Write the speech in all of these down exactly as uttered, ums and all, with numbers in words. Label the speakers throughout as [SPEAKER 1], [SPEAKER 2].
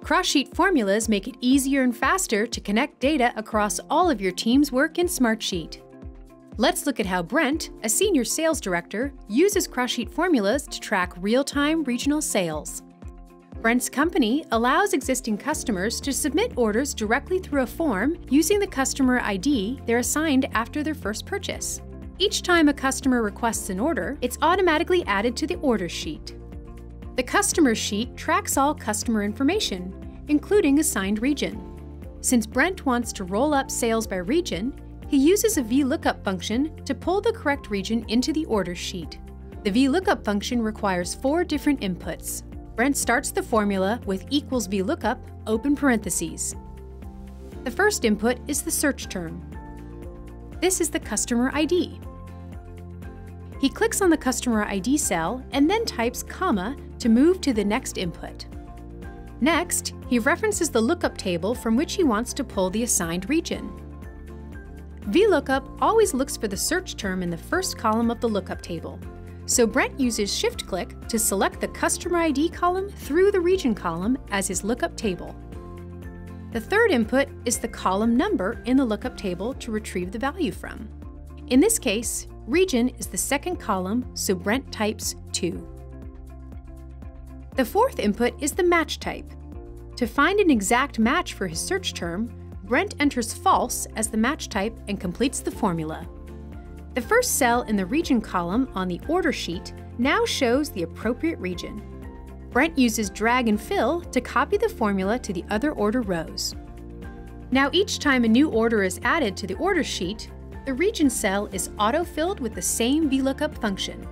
[SPEAKER 1] Cross-sheet formulas make it easier and faster to connect data across all of your team's work in Smartsheet. Let's look at how Brent, a senior sales director, uses cross-sheet formulas to track real-time regional sales. Brent's company allows existing customers to submit orders directly through a form using the customer I D they're assigned after their first purchase. Each time a customer requests an order, it's automatically added to the order sheet. The customer sheet tracks all customer information, including assigned region. Since Brent wants to roll up sales by region, he uses a VLOOKUP function to pull the correct region into the order sheet. The VLOOKUP function requires four different inputs. Brent starts the formula with equals VLOOKUP, open parentheses. The first input is the search term. This is the customer I D. He clicks on the customer I D cell and then types comma to move to the next input. Next, he references the lookup table from which he wants to pull the assigned region. VLOOKUP always looks for the search term in the first column of the lookup table, so Brent uses shift-click to select the customer I D column through the region column as his lookup table. The third input is the column number in the lookup table to retrieve the value from. In this case, region is the second column, so Brent types two. The fourth input is the match type. To find an exact match for his search term, Brent enters false as the match type and completes the formula. The first cell in the region column on the order sheet now shows the appropriate region. Brent uses drag and fill to copy the formula to the other order rows. Now each time a new order is added to the order sheet, the region cell is auto-filled with the same VLOOKUP function.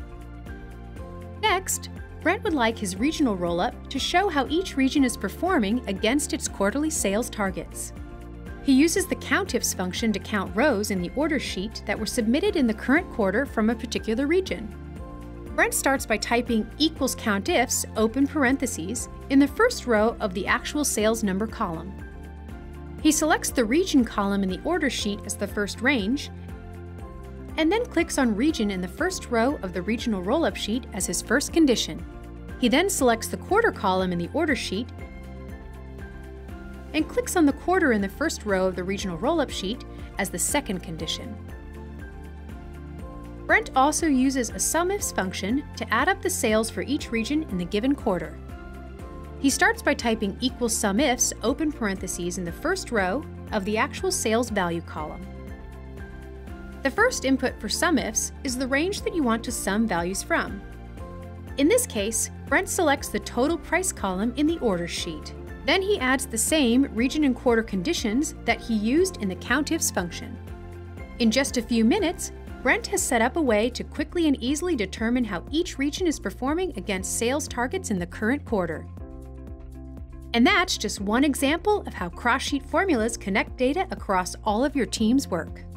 [SPEAKER 1] Next, Brent would like his regional rollup to show how each region is performing against its quarterly sales targets. He uses the COUNTIFS function to count rows in the order sheet that were submitted in the current quarter from a particular region. Brent starts by typing equals COUNTIFS, open parentheses, in the first row of the actual sales number column. He selects the region column in the order sheet as the first range, and then clicks on region in the first row of the regional rollup sheet as his first condition. He then selects the quarter column in the order sheet and clicks on the quarter in the first row of the regional rollup sheet as the second condition. Brent also uses a SUMIFS function to add up the sales for each region in the given quarter. He starts by typing equals SUMIFS, open parentheses, in the first row of the actual sales value column. The first input for SUMIFS is the range that you want to sum values from. In this case, Brent selects the total price column in the order sheet. Then he adds the same region and quarter conditions that he used in the COUNTIFS function. In just a few minutes, Brent has set up a way to quickly and easily determine how each region is performing against sales targets in the current quarter. And that's just one example of how cross-sheet formulas connect data across all of your team's work.